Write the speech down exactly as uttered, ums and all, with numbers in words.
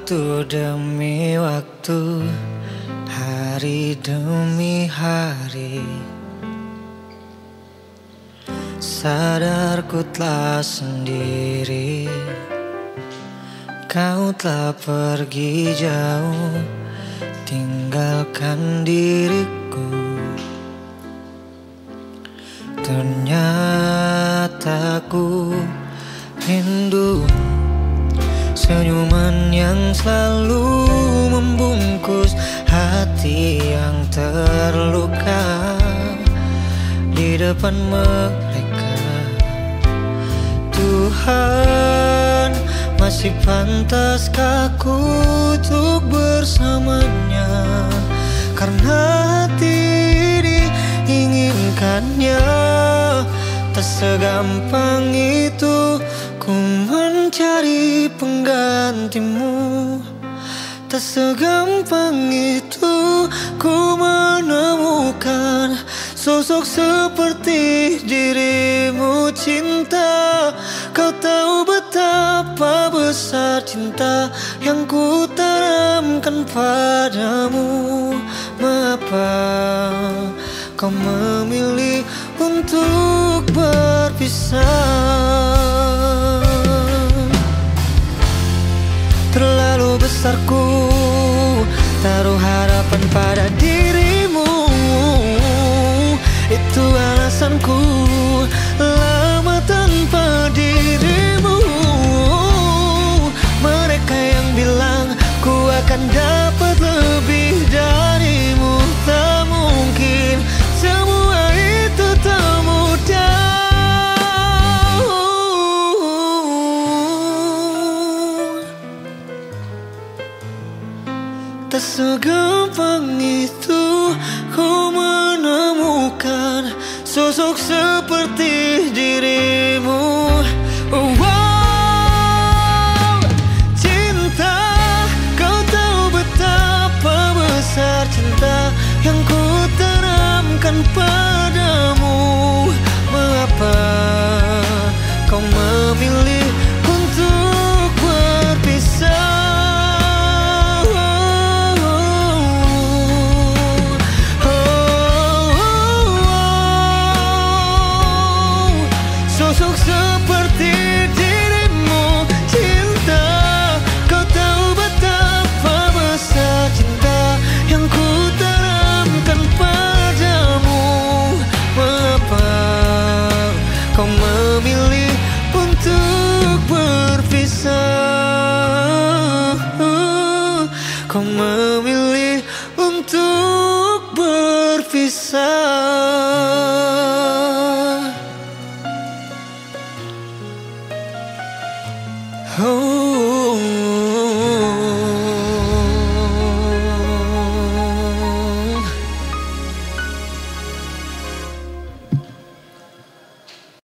Waktu demi waktu, hari demi hari, sadarku telah sendiri. Kau telah pergi jauh, tinggalkan diriku. Ternyata ku rindu senyuman yang selalu membungkus hati yang terluka di depan mereka. Tuhan, masih pantaskah ku untuk bersamanya? Karena hati ini inginkannya. Tak segampang itu ku mencari penggantimu. Tak segampang itu ku menemukan sosok seperti dirimu. Cinta, kau tahu betapa besar cinta yang ku tanamkan padamu. Mengapa kau memilih untuk berpisah? Terlalu besar ku taruh harapan pada dirimu. Itu alasanku lama tanpa dirimu. Mereka yang bilang ku akan dapat lebih darimu, tak mungkin. Semua itu tak mudah. Tak segampang itu ku menemukan sosok seperti dirimu. Wow, cinta, kau tahu betapa besar cinta yang ku tanamkan padamu. Mengapa kau memilih untuk berpisah? Sosok seperti dirimu. Cinta, kau tahu betapa besar cinta yang ku tanamkan padamu. Mengapa kau memilih untuk berpisah? Kau memilih untuk berpisah.